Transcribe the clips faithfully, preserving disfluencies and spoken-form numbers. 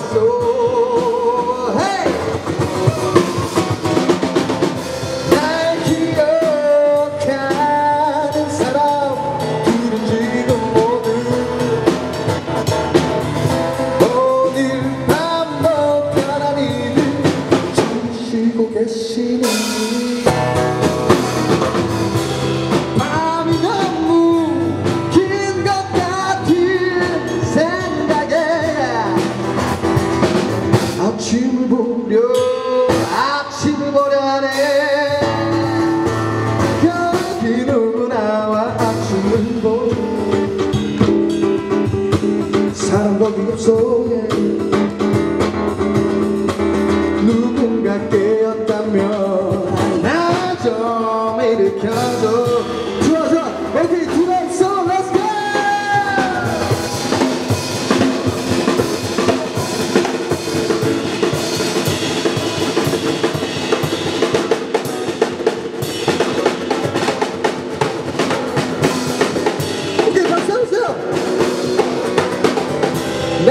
누구없소 hey! 날 기억하는 사람 둘은 지금 모두 오늘 밤도 편안히 쉬고 계시는지 밤이 너무 긴 것 같은 생각에 아침을 보려 아침을 보려 하네 여기 누구나와 아침을 보려 사람 거기 없어 누군가 깨었다면 나 좀 일으켜줘 좋아 좋아 오케이 누구없소 Let's go 오케이 박수 한번 주세요 날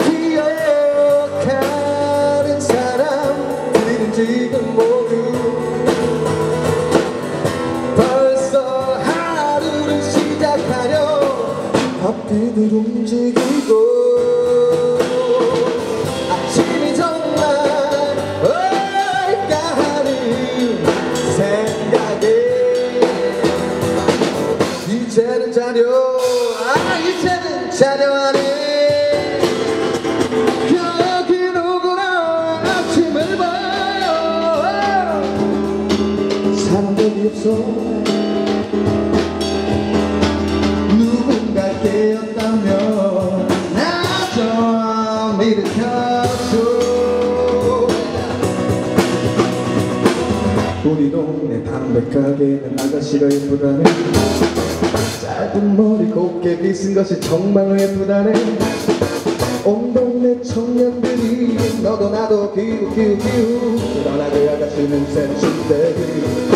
기억하는 사람들은 지금 모두 벌써 하루를 시작하려 앞뒤를 움직이고 아침이 정말 올까 하는 생각에 이제는 자려 아 이제는 자려하네 여기 누구나 아침을 봐요 사람들이 없어 누군가 깨었다면 나 좀 일으켜줘 우리 동네 담배가게는 아가씨가 예쁘다네 짧은 머리 곱게 빗은 것이 정말 예쁘다네 온 동네 청년들이 너도 나도 기우 기우 기우 그러나 그 아가씨는 센춘대기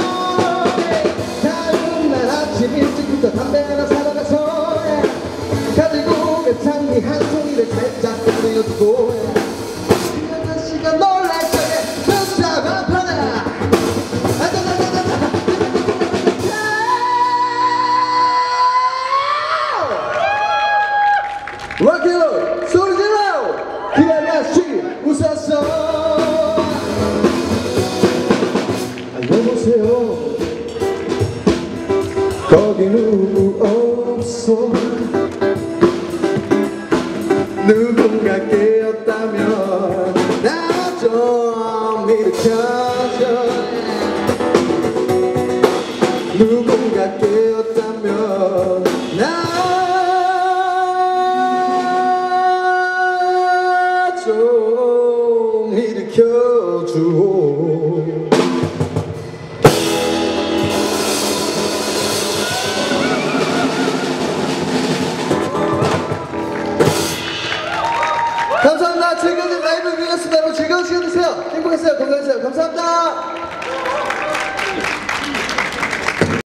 다음날 아침 일찍부터 담배 하나 사러 가서 가지고 그 장미 한 송이를 살짝 꺼내어주고 그 아가씨가 놀랄 적에 진짜 반판아 락킬로 소리 질러 그 아가씨 웃었어 알려보세요 거기 누구없소 누군가 깨었다면 나 좀 일으켜줘 누군가 깨었다면